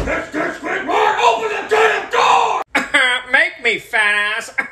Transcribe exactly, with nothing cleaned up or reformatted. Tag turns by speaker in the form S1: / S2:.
S1: Mister Squidward, open the damn door!
S2: Make me, fat ass.